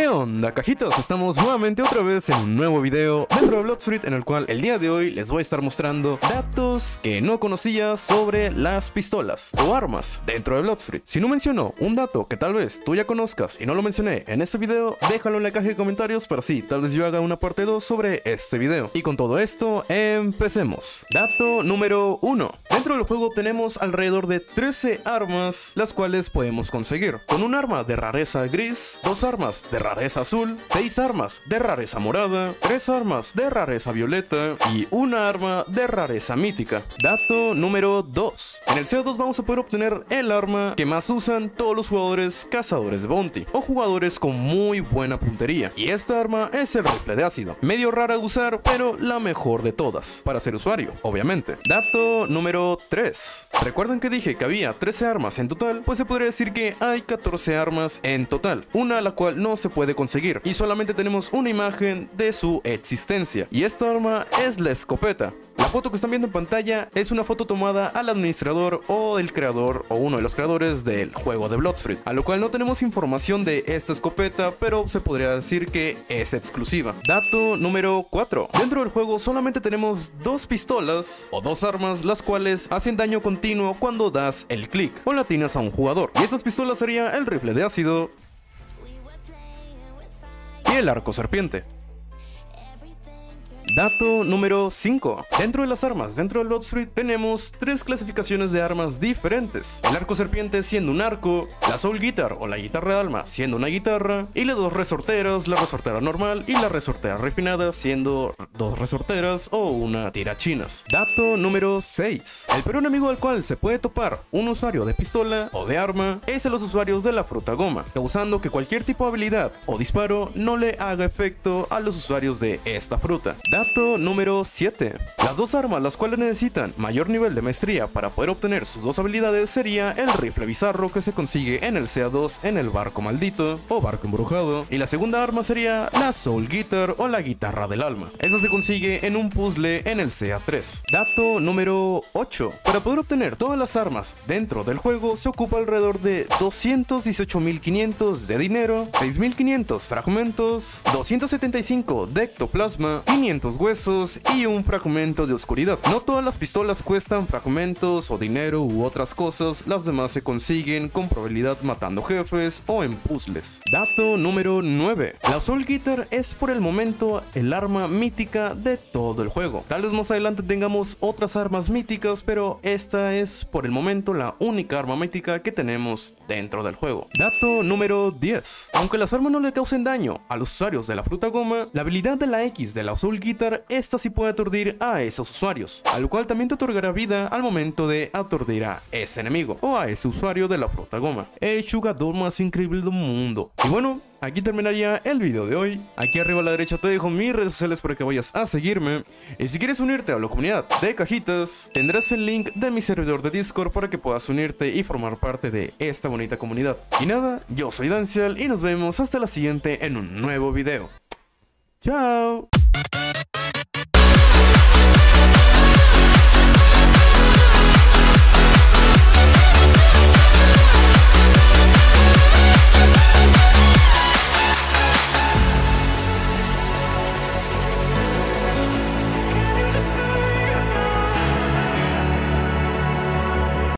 onda, cajitas? Estamos nuevamente otra vez en un nuevo video dentro de Bloodstreet, en el cual el día de hoy les voy a estar mostrando datos que no conocía sobre las pistolas o armas dentro de Bloodstreet. Si no menciono un dato que tal vez tú ya conozcas y no lo mencioné en este video, déjalo en la caja de comentarios para así tal vez yo haga una parte 2 sobre este video. Y con todo esto, empecemos. Dato número 1. Dentro del juego tenemos alrededor de 13 armas, las cuales podemos conseguir. Con un arma de rareza gris, 2 armas de rareza azul, 6 armas de rareza morada, 3 armas de rareza violeta y una arma de rareza mítica. Dato número 2. En el CO2 vamos a poder obtener el arma que más usan todos los jugadores cazadores de bounty o jugadores con muy buena puntería. Y esta arma es el rifle de ácido. Medio rara de usar, pero la mejor de todas para ser usuario, obviamente. Dato número 3. ¿Recuerdan que dije que había 13 armas en total? Pues se podría decir que hay 14 armas en total, una a la cual no se puede conseguir y solamente tenemos una imagen de su existencia, y esta arma es la escopeta. La foto que están viendo en pantalla es una foto tomada al administrador o el creador o uno de los creadores del juego de Bloodstreet, a lo cual no tenemos información de esta escopeta, pero se podría decir que es exclusiva. Dato número 4. Dentro del juego solamente tenemos 2 pistolas o 2 armas, las cuales hacen daño continuo cuando das el clic o latinas a un jugador, y estas pistolas sería el rifle de ácido y el arco serpiente. Dato número 5. Dentro de las armas, dentro de Bloodstreet tenemos 3 clasificaciones de armas diferentes. El arco serpiente siendo un arco, la soul guitar o la guitarra de alma siendo una guitarra, y las 2 resorteras, la resortera normal y la resortera refinada siendo 2 resorteras o una tirachinas. Dato número 6. El peor enemigo al cual se puede topar un usuario de pistola o de arma es a los usuarios de la fruta goma, causando que cualquier tipo de habilidad o disparo no le haga efecto a los usuarios de esta fruta. Dato número 7. Las 2 armas las cuales necesitan mayor nivel de maestría para poder obtener sus 2 habilidades sería el rifle bizarro, que se consigue en el CA2 en el barco maldito o barco embrujado, y la segunda arma sería la soul guitar o la guitarra del alma. Esta se consigue en un puzzle en el CA3. Dato número 8. Para poder obtener todas las armas dentro del juego se ocupa alrededor de 218.500 de dinero, 6.500 fragmentos, 275 de ectoplasma, 500 huesos y un fragmento de oscuridad. No todas las pistolas cuestan fragmentos o dinero u otras cosas, las demás se consiguen con probabilidad matando jefes o en puzzles. Dato número 9. La soul guitar es por el momento el arma mítica de todo el juego. Tal vez más adelante tengamos otras armas míticas, pero esta es por el momento la única arma mítica que tenemos dentro del juego. Dato número 10. Aunque las armas no le causen daño a los usuarios de la fruta goma, la habilidad de la X de la soul guitar, esta sí puede aturdir a esos usuarios, a lo cual también te otorgará vida al momento de aturdir a ese enemigo o a ese usuario de la fruta goma. El jugador más increíble del mundo. Y bueno, aquí terminaría el video de hoy. Aquí arriba a la derecha te dejo mis redes sociales para que vayas a seguirme. Y si quieres unirte a la comunidad de cajitas, tendrás el link de mi servidor de Discord para que puedas unirte y formar parte de esta bonita comunidad. Y nada, yo soy Dancial y nos vemos hasta la siguiente en un nuevo video. ¡Chao!